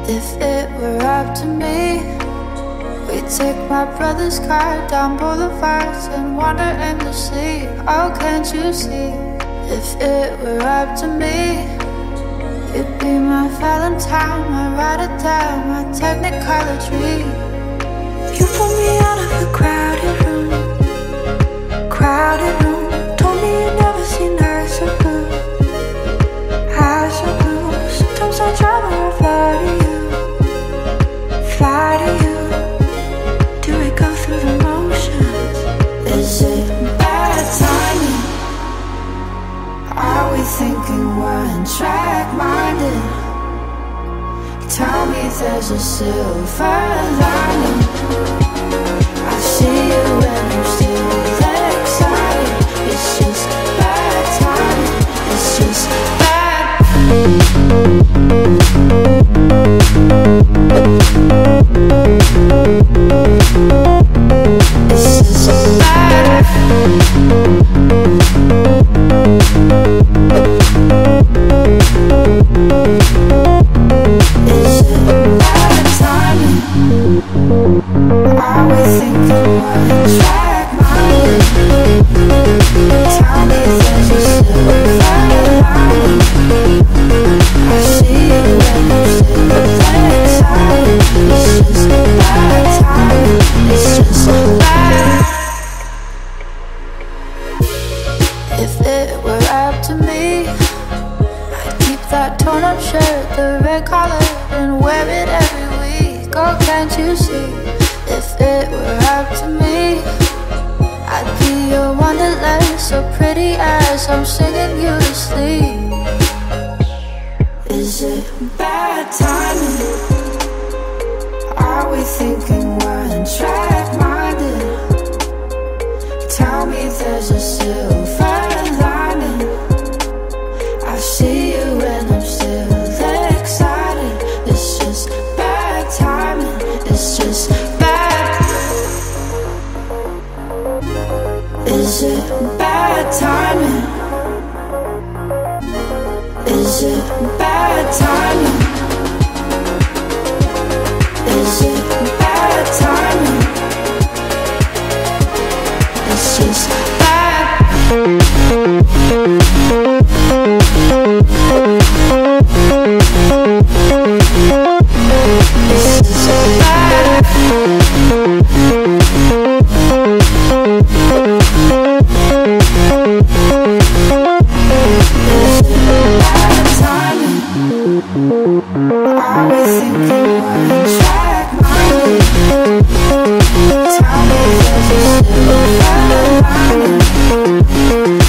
If it were up to me, we'd take my brother's car down boulevards and wander endlessly. Oh, can't you see? If it were up to me, you'd be my Valentine, my ride or die, my technicolor dream. You pulled me out of a crowded room, told me you'd never seen eyes so blue, eyes so blue. Sometimes I try to fly to you, fly to you. Do we go through the motions? Is it bad timing? Are we thinking one track minded? Tell me there's a silver lining. I see you when I'm still excited. It's just bad timing. It's just bad. It's just bad. Are we thinking one track minded? Tell me there's a silver lining. I see you when I'm still excited. It's just bad timing. It's just bad. If it were up to me, I'd keep that torn up shirt, the red collar, and wear it every week. Oh, can't you see? If it were up to me, I'd be your wonderland, so pretty as I'm singing you to sleep. Is it bad timing? Are we thinking one track minded? Tell me there's a silver lining. I see you when I'm still excited. It's just bad timing. It's just Is it bad timing? Is it bad timing? Is it bad timing? It's just bad. This is bad. Are we thinking one track minded? Tell me there's a silver lining.